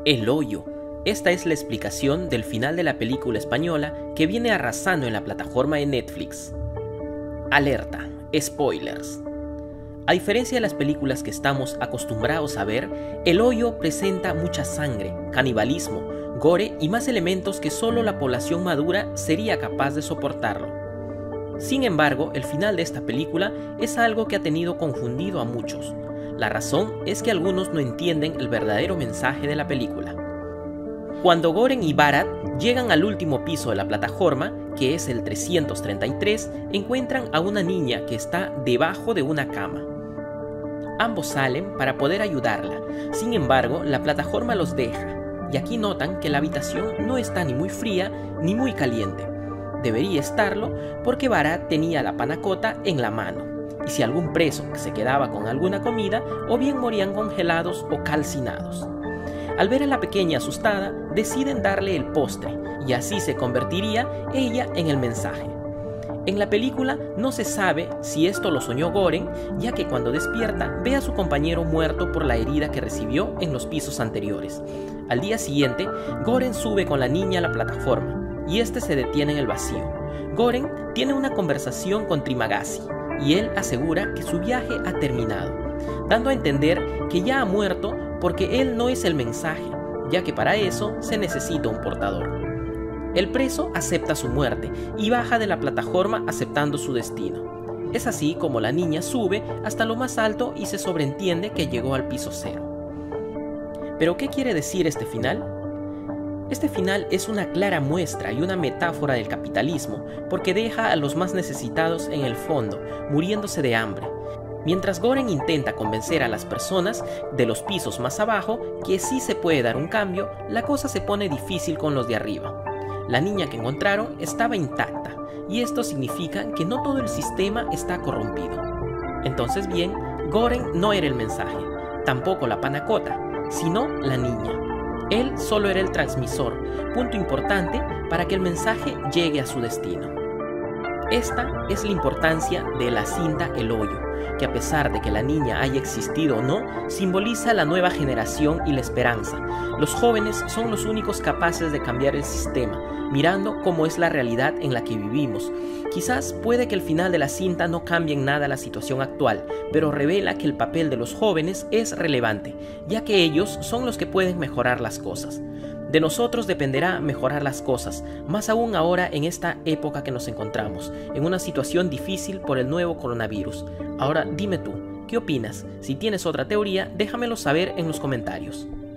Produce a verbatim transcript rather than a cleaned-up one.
El hoyo. Esta es la explicación del final de la película española que viene arrasando en la plataforma de Netflix. Alerta, spoilers. A diferencia de las películas que estamos acostumbrados a ver, El Hoyo presenta mucha sangre, canibalismo, gore y más elementos que solo la población madura sería capaz de soportarlo. Sin embargo, el final de esta película es algo que ha tenido confundido a muchos. La razón es que algunos no entienden el verdadero mensaje de la película. Cuando Goren y Barat llegan al último piso de la plataforma, que es el trescientos treinta y tres, encuentran a una niña que está debajo de una cama. Ambos salen para poder ayudarla, sin embargo, la plataforma los deja, y aquí notan que la habitación no está ni muy fría ni muy caliente. Debería estarlo porque Barat tenía la panacota en la mano, y si algún preso se quedaba con alguna comida, o bien morían congelados o calcinados. Al ver a la pequeña asustada, deciden darle el postre, y así se convertiría ella en el mensaje. En la película no se sabe si esto lo soñó Goren, ya que cuando despierta ve a su compañero muerto por la herida que recibió en los pisos anteriores. Al día siguiente, Goren sube con la niña a la plataforma, y este se detiene en el vacío. Goren tiene una conversación con Trimagasi, y él asegura que su viaje ha terminado, dando a entender que ya ha muerto porque él no es el mensaje, ya que para eso se necesita un portador. El preso acepta su muerte y baja de la plataforma aceptando su destino. Es así como la niña sube hasta lo más alto y se sobreentiende que llegó al piso cero. ¿Pero qué quiere decir este final? Este final es una clara muestra y una metáfora del capitalismo, porque deja a los más necesitados en el fondo, muriéndose de hambre. Mientras Goren intenta convencer a las personas de los pisos más abajo que sí se puede dar un cambio, la cosa se pone difícil con los de arriba. La niña que encontraron estaba intacta, y esto significa que no todo el sistema está corrompido. Entonces bien, Goren no era el mensaje, tampoco la panacota, sino la niña. Él solo era el transmisor, punto importante para que el mensaje llegue a su destino. Esta es la importancia de la cinta El Hoyo, que a pesar de que la niña haya existido o no, simboliza la nueva generación y la esperanza. Los jóvenes son los únicos capaces de cambiar el sistema, mirando cómo es la realidad en la que vivimos. Quizás puede que el final de la cinta no cambie en nada la situación actual, pero revela que el papel de los jóvenes es relevante, ya que ellos son los que pueden mejorar las cosas. De nosotros dependerá mejorar las cosas, más aún ahora en esta época que nos encontramos, en una situación difícil por el nuevo coronavirus. Ahora dime tú, ¿qué opinas? Si tienes otra teoría, déjamelo saber en los comentarios.